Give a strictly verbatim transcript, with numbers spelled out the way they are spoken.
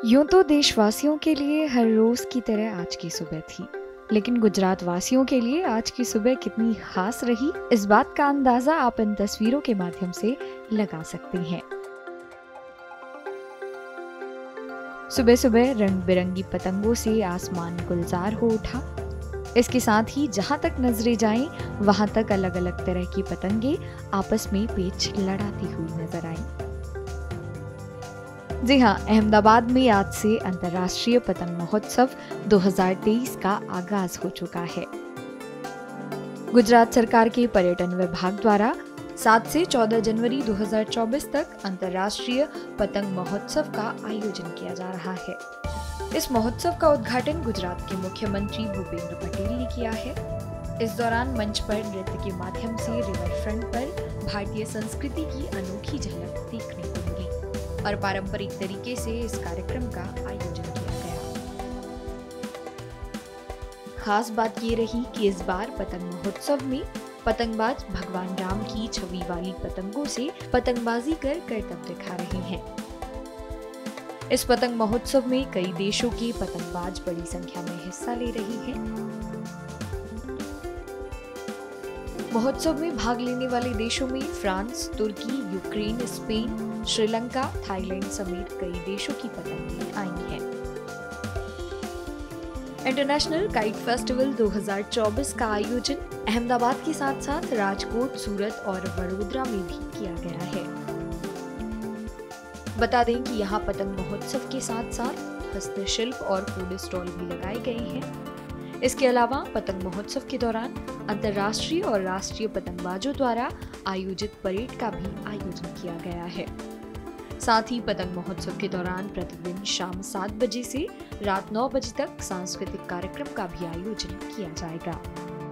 यूं तो देशवासियों के लिए हर रोज की तरह आज की सुबह थी, लेकिन गुजरात वासियों के लिए आज की सुबह कितनी खास रही, इस बात का अंदाजा आप इन तस्वीरों के माध्यम से लगा सकते हैं। सुबह सुबह रंग बिरंगी पतंगों से आसमान गुलजार हो उठा। इसके साथ ही जहां तक नजरें जाएं, वहां तक अलग अलग तरह की पतंगे आपस में पेच लड़ाती हुई नजर आईं। जी हाँ, अहमदाबाद में आज से अंतर्राष्ट्रीय पतंग महोत्सव दो हज़ार तेईस का आगाज हो चुका है। गुजरात सरकार के पर्यटन विभाग द्वारा सात से चौदह जनवरी दो हज़ार चौबीस तक अंतर्राष्ट्रीय पतंग महोत्सव का आयोजन किया जा रहा है। इस महोत्सव का उद्घाटन गुजरात के मुख्यमंत्री भूपेंद्र पटेल ने किया है। इस दौरान मंच पर नृत्य के माध्यम से रिवर फ्रंट पर भारतीय संस्कृति की अनोखी झलक देखने को मिली और पारंपरिक तरीके से इस कार्यक्रम का आयोजन किया गया। खास बात ये रही कि इस बार पतंग महोत्सव में पतंगबाज भगवान राम की छवि वाली पतंगों से पतंगबाजी कर करतब दिखा रहे हैं। इस पतंग महोत्सव में कई देशों के पतंगबाज बड़ी संख्या में हिस्सा ले रहे हैं। महोत्सव में भाग लेने वाले देशों में फ्रांस, तुर्की, यूक्रेन, स्पेन, श्रीलंका, थाईलैंड समेत कई देशों की पतंगें आई हैं। इंटरनेशनल काइट फेस्टिवल दो हज़ार चौबीस का आयोजन अहमदाबाद के साथ साथ राजकोट, सूरत और वडोदरा में भी किया गया है। बता दें कि यहाँ पतंग महोत्सव के साथ साथ हस्तशिल्प और फूड स्टॉल भी लगाए गए हैं। इसके अलावा पतंग महोत्सव के दौरान अंतर्राष्ट्रीय और राष्ट्रीय पतंगबाजों द्वारा आयोजित परेड का भी आयोजन किया गया है। साथ ही पतंग महोत्सव के दौरान प्रतिदिन शाम सात बजे से रात नौ बजे तक सांस्कृतिक कार्यक्रम का भी आयोजन किया जाएगा।